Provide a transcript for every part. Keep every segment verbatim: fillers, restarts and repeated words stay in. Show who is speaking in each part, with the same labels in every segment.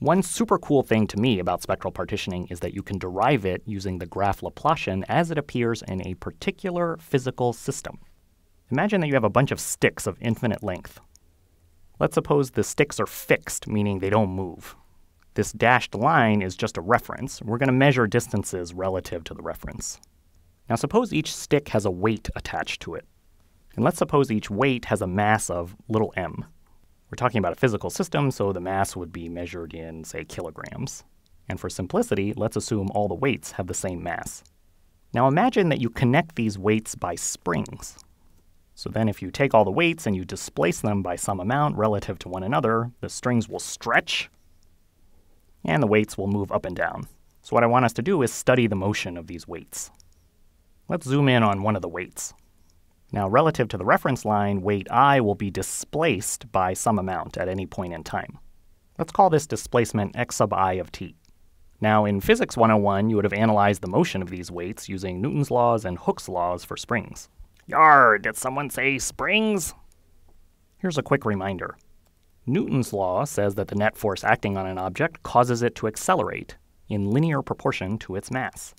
Speaker 1: One super cool thing to me about spectral partitioning is that you can derive it using the graph Laplacian as it appears in a particular physical system. Imagine that you have a bunch of sticks of infinite length. Let's suppose the sticks are fixed, meaning they don't move. This dashed line is just a reference. We're going to measure distances relative to the reference. Now suppose each stick has a weight attached to it. And let's suppose each weight has a mass of little m. We're talking about a physical system, so the mass would be measured in, say, kilograms. And for simplicity, let's assume all the weights have the same mass. Now imagine that you connect these weights by springs. So then if you take all the weights and you displace them by some amount relative to one another, the strings will stretch, and the weights will move up and down. So what I want us to do is study the motion of these weights. Let's zoom in on one of the weights. Now, relative to the reference line, weight I will be displaced by some amount at any point in time. Let's call this displacement x sub I of t. Now, in Physics one oh one, you would have analyzed the motion of these weights using Newton's laws and Hooke's laws for springs. Yar, did someone say springs? Here's a quick reminder. Newton's law says that the net force acting on an object causes it to accelerate in linear proportion to its mass.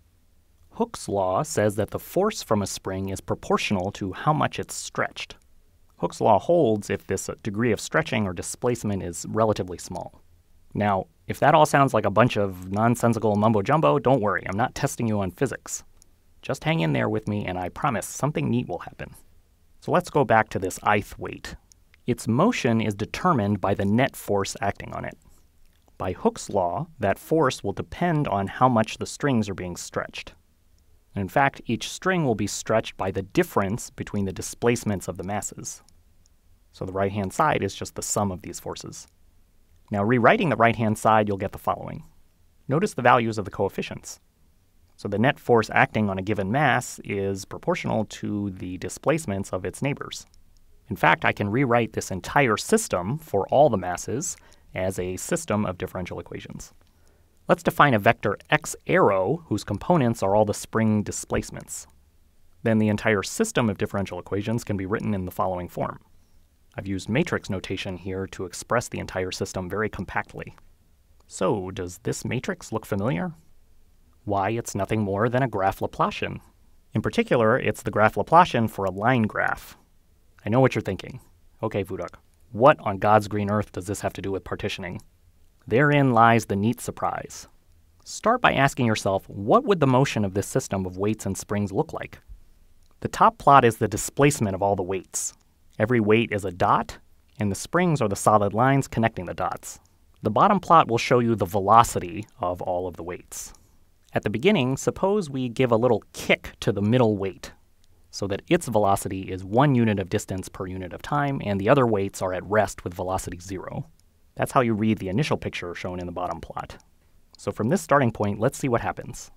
Speaker 1: Hooke's law says that the force from a spring is proportional to how much it's stretched. Hooke's law holds if this degree of stretching or displacement is relatively small. Now, if that all sounds like a bunch of nonsensical mumbo-jumbo, don't worry, I'm not testing you on physics. Just hang in there with me, and I promise something neat will happen. So let's go back to this ith weight. Its motion is determined by the net force acting on it. By Hooke's law, that force will depend on how much the strings are being stretched. And in fact, each string will be stretched by the difference between the displacements of the masses. So the right-hand side is just the sum of these forces. Now, rewriting the right-hand side, you'll get the following. Notice the values of the coefficients. So the net force acting on a given mass is proportional to the displacements of its neighbors. In fact, I can rewrite this entire system for all the masses as a system of differential equations. Let's define a vector x arrow whose components are all the spring displacements. Then the entire system of differential equations can be written in the following form. I've used matrix notation here to express the entire system very compactly. So, does this matrix look familiar? Why, it's nothing more than a graph Laplacian. In particular, it's the graph Laplacian for a line graph. I know what you're thinking. Okay, Vudok, what on God's green earth does this have to do with partitioning? Therein lies the neat surprise. Start by asking yourself, what would the motion of this system of weights and springs look like? The top plot is the displacement of all the weights. Every weight is a dot, and the springs are the solid lines connecting the dots. The bottom plot will show you the velocity of all of the weights. At the beginning, suppose we give a little kick to the middle weight, so that its velocity is one unit of distance per unit of time, and the other weights are at rest with velocity zero. That's how you read the initial picture shown in the bottom plot. So from this starting point, let's see what happens.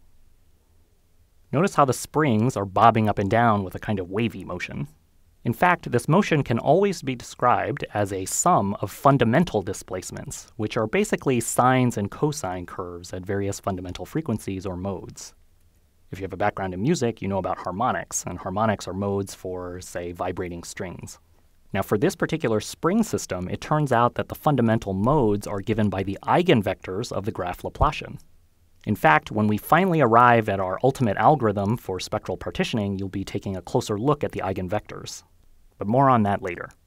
Speaker 1: Notice how the springs are bobbing up and down with a kind of wavy motion. In fact, this motion can always be described as a sum of fundamental displacements, which are basically sines and cosine curves at various fundamental frequencies or modes. If you have a background in music, you know about harmonics, and harmonics are modes for, say, vibrating strings. Now, for this particular spring system, it turns out that the fundamental modes are given by the eigenvectors of the graph Laplacian. In fact, when we finally arrive at our ultimate algorithm for spectral partitioning, you'll be taking a closer look at the eigenvectors. But more on that later.